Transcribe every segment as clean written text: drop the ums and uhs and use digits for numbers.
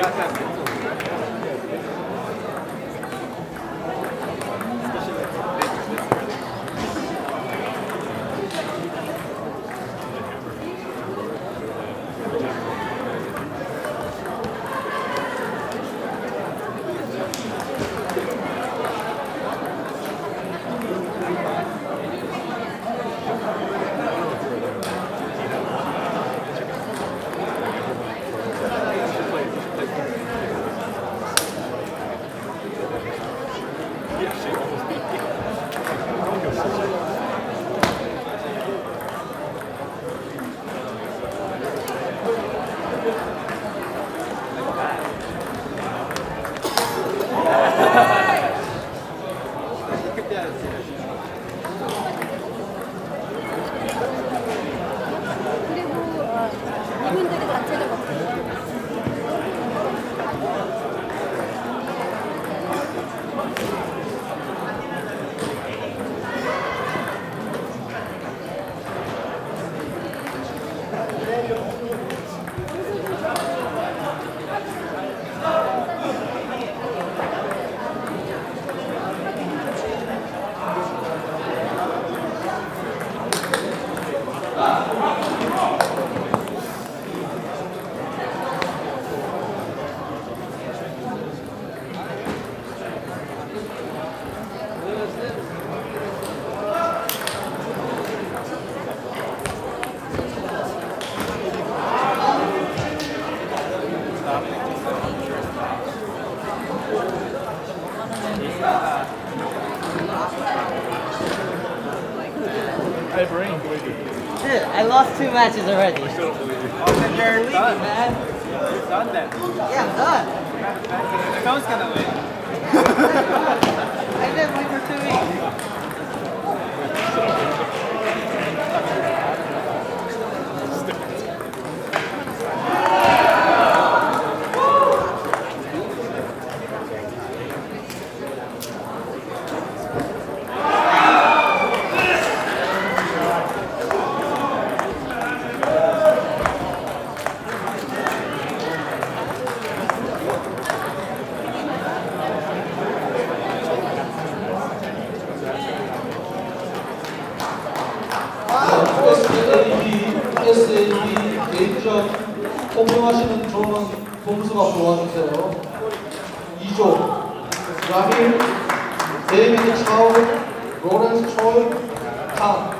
Dude, I lost 2 matches already. Oh, then you're leaving, man. You're done then. Yeah, I'm done. Someone's gonna win. I didn't win for 2 weeks. SAD 메이저 호명하시는 조는 봉수가 도와주세요. 2조 라빌, 데이비드 차우, 로렌스 초이, 칸.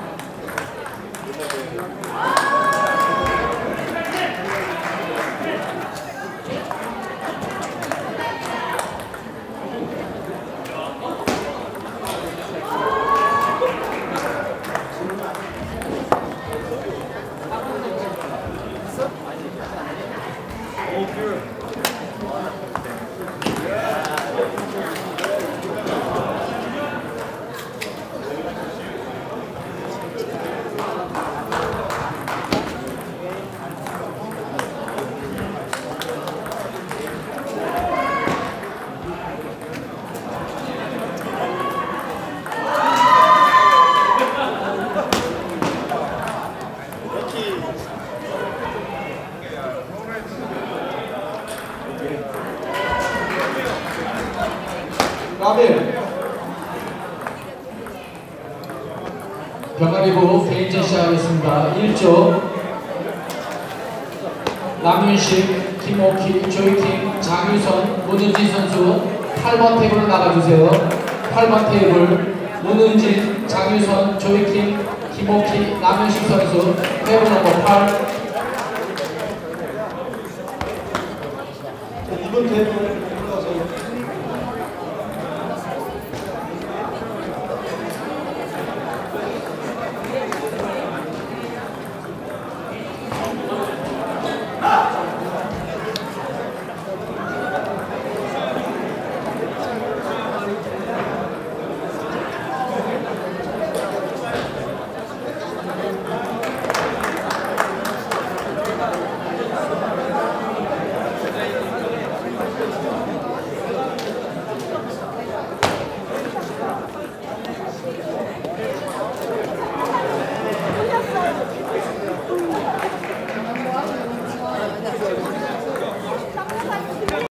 라벨 병아리부 개인전 시작하겠습니다. 1조 남윤식, 김옥희, 조이킹, 장유선, 문은진 선수 8번 테이블로 나가주세요. 8번 테이블 문은진, 장유선, 조이킹, 김옥희, 남윤식 선수 테이블 넘버 8. 2번 테이블